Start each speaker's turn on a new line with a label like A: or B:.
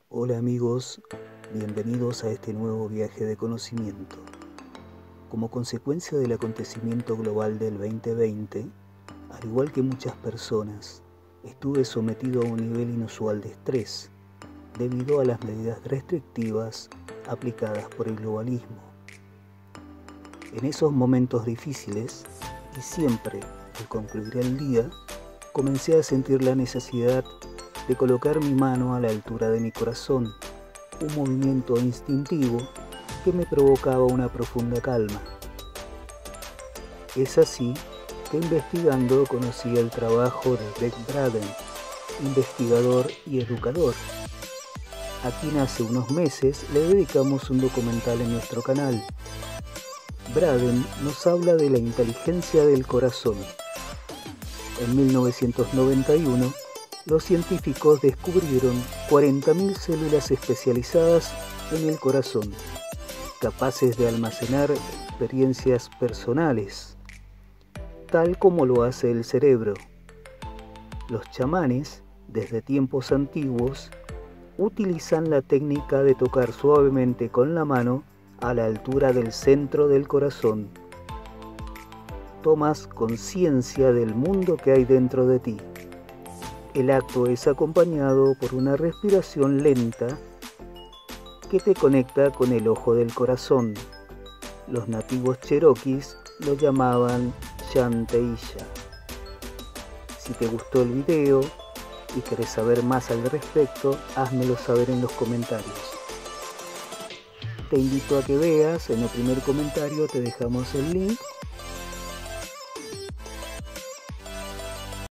A: Hola amigos, bienvenidos a este nuevo viaje de conocimiento. Como consecuencia del acontecimiento global del 2020, al igual que muchas personas, estuve sometido a un nivel inusual de estrés debido a las medidas restrictivas aplicadas por el globalismo. En esos momentos difíciles, y siempre al concluir el día, comencé a sentir la necesidad de colocar mi mano a la altura de mi corazón, un movimiento instintivo que me provocaba una profunda calma. Es así que investigando conocí el trabajo de Gregg Braden, investigador y educador, a quien hace unos meses le dedicamos un documental en nuestro canal. Braden nos habla de la inteligencia del corazón. En 1991, los científicos descubrieron 40.000 células especializadas en el corazón, capaces de almacenar experiencias personales, tal como lo hace el cerebro. Los chamanes, desde tiempos antiguos, utilizan la técnica de tocar suavemente con la mano a la altura del centro del corazón. Tomas conciencia del mundo que hay dentro de ti. El acto es acompañado por una respiración lenta que te conecta con el ojo del corazón. Los nativos cherokees lo llamaban Shanteisha. Si te gustó el video y querés saber más al respecto, házmelo saber en los comentarios. Te invito a que veas, en el primer comentario te dejamos el link